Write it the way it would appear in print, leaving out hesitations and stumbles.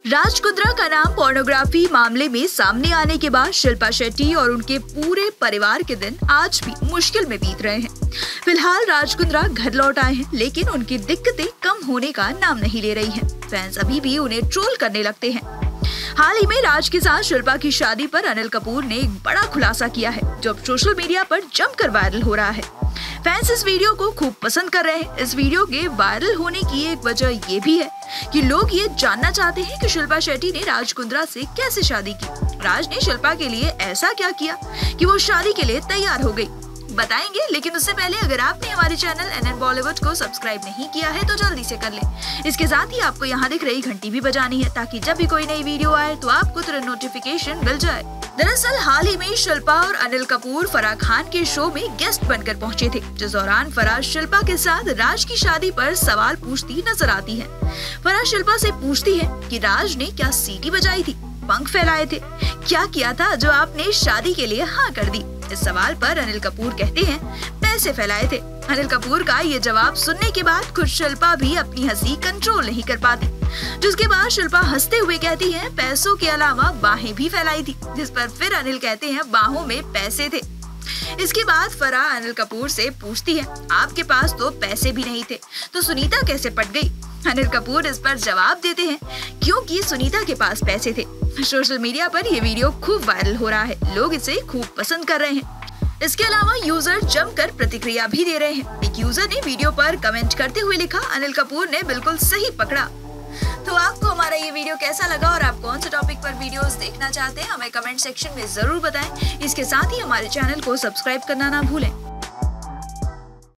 राज कुंद्रा का नाम पोर्नोग्राफी मामले में सामने आने के बाद शिल्पा शेट्टी और उनके पूरे परिवार के दिन आज भी मुश्किल में बीत रहे हैं। फिलहाल राज कुंद्रा घर लौट आए हैं, लेकिन उनकी दिक्कतें कम होने का नाम नहीं ले रही हैं। फैंस अभी भी उन्हें ट्रोल करने लगते हैं। हाल ही में राज के साथ शिल्पा की शादी पर अनिल कपूर ने एक बड़ा खुलासा किया है, जो सोशल मीडिया पर जमकर वायरल हो रहा है। फैंस इस वीडियो को खूब पसंद कर रहे हैं। इस वीडियो के वायरल होने की एक वजह ये भी है कि लोग ये जानना चाहते हैं कि शिल्पा शेट्टी ने राज कुंद्रा से कैसे शादी की। राज ने शिल्पा के लिए ऐसा क्या किया कि वो शादी के लिए तैयार हो गई, बताएंगे। लेकिन उससे पहले अगर आपने हमारे चैनल NN बॉलीवुड को सब्सक्राइब नहीं किया है तो जल्दी से कर लें। इसके साथ ही आपको यहाँ दिख रही घंटी भी बजानी है, ताकि जब भी कोई नई वीडियो आए तो आपको तुरंत नोटिफिकेशन मिल जाए। दरअसल हाल ही में शिल्पा और अनिल कपूर फराह खान के शो में गेस्ट बनकर पहुंचे थे, जिस दौरान फराह शिल्पा के साथ राज की शादी पर सवाल पूछती नजर आती है। फराह शिल्पा से पूछती है कि राज ने क्या सीटी बजाई थी, पंख फैलाए थे, क्या किया था जो आपने शादी के लिए हाँ कर दी। इस सवाल पर अनिल कपूर कहते हैं पैसे फैलाए थे। अनिल कपूर का ये जवाब सुनने के बाद खुद शिल्पा भी अपनी हंसी कंट्रोल नहीं कर पाती, जिसके बाद शिल्पा हंसते हुए कहती है पैसों के अलावा बाहें भी फैलाई थी, जिस पर फिर अनिल कहते हैं बाहों में पैसे थे। इसके बाद फराह अनिल कपूर से पूछती है आपके पास तो पैसे भी नहीं थे तो सुनीता कैसे पट गई। अनिल कपूर इस पर जवाब देते हैं क्योंकि सुनीता के पास पैसे थे। सोशल मीडिया पर ये वीडियो खूब वायरल हो रहा है, लोग इसे खूब पसंद कर रहे हैं। इसके अलावा यूजर जमकर प्रतिक्रिया भी दे रहे हैं। एक यूजर ने वीडियो पर कमेंट करते हुए लिखा अनिल कपूर ने बिल्कुल सही पकड़ा। तो आपको हमारा ये वीडियो कैसा लगा और आप कौन से टॉपिक पर वीडियोस देखना चाहते हैं, हमें कमेंट सेक्शन में जरूर बताएं। इसके साथ ही हमारे चैनल को सब्सक्राइब करना ना भूलें।